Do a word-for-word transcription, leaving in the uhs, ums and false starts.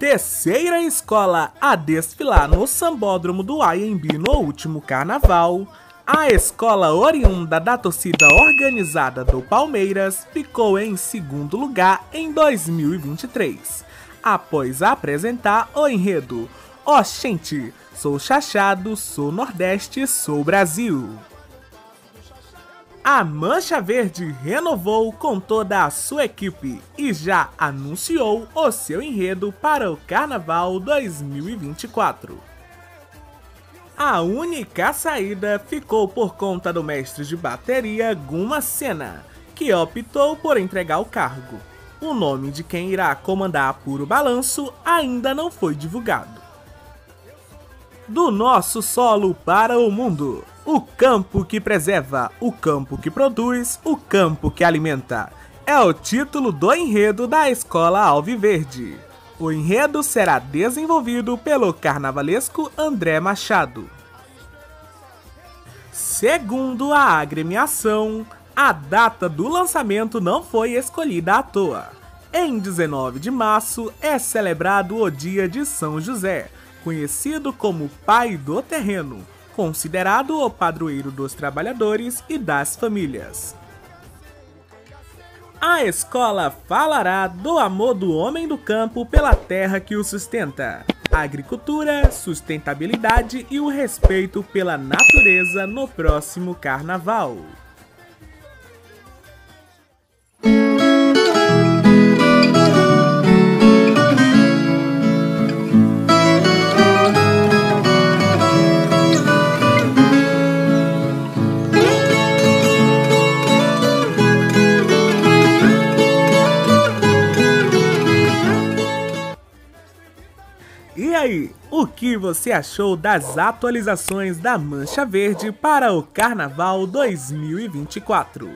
Terceira escola a desfilar no Sambódromo do Anhembi no último carnaval, a escola oriunda da torcida organizada do Palmeiras ficou em segundo lugar em dois mil e vinte e três, após apresentar o enredo Oxente, sou Chachado, sou Nordeste, sou Brasil. A Mancha Verde renovou com toda a sua equipe e já anunciou o seu enredo para o Carnaval dois mil e vinte e quatro. A única saída ficou por conta do mestre de bateria Guma Sena, que optou por entregar o cargo. O nome de quem irá comandar Puro Balanço ainda não foi divulgado. Do nosso solo para o mundo. O campo que preserva, o campo que produz, o campo que alimenta. É o título do enredo da Escola Alviverde. O enredo será desenvolvido pelo carnavalesco André Machado. Segundo a agremiação, a data do lançamento não foi escolhida à toa. Em dezenove de março é celebrado o Dia de São José, conhecido como Pai do Terreno, considerado o padroeiro dos trabalhadores e das famílias. A escola falará do amor do homem do campo pela terra que o sustenta, a agricultura, sustentabilidade e o respeito pela natureza no próximo carnaval. E aí, o que você achou das atualizações da Mancha Verde para o Carnaval dois mil e vinte e quatro?